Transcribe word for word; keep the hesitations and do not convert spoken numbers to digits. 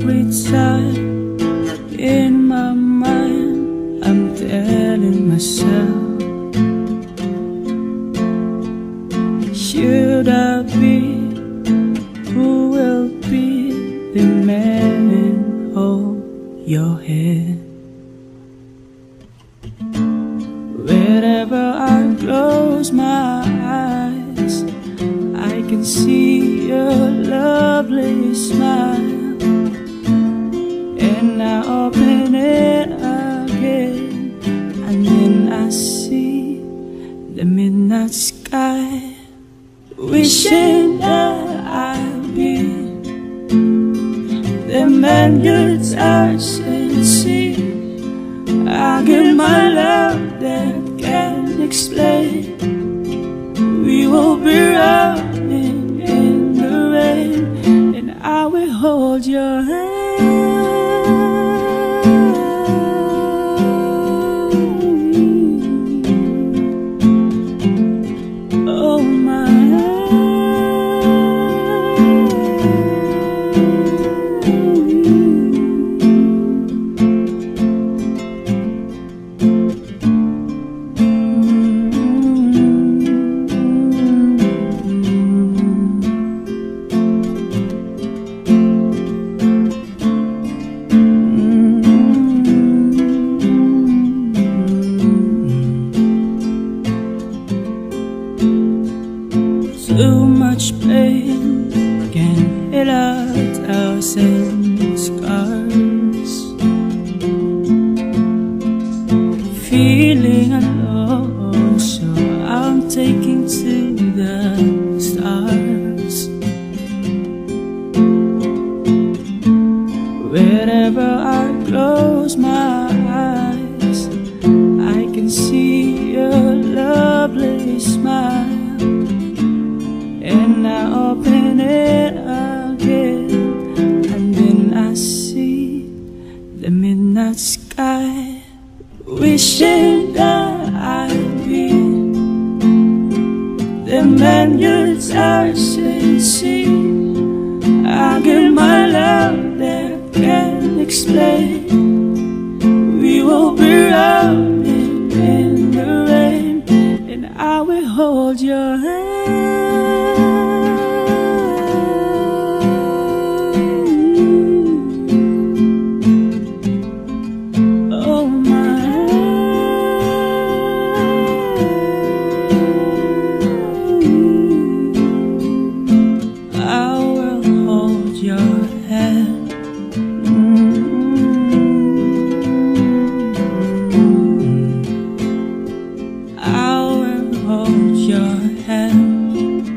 every time in my mind I'm telling myself, should I be, who will be the man? Hold your head. Wherever I close my eyes, I can see your lovely smile, and I open it again, and then I see the midnight sky, wishing that I'd be the man you touch and see. I give my love that can't explain. We will be running in the rain, and I will hold your hand. Oh my too much pain can hit a thousand scars. Feeling alone, so I'm taking to the stars. Wherever I close my eyes, I can see your lovely smile, and I open it again, and then I see the midnight sky, wishing that I'd be the man you touch and see. I give my love that can't explain. We will be running in the rain, and I will hold your hand. Oh my, I will hold your hand. I will hold your hand.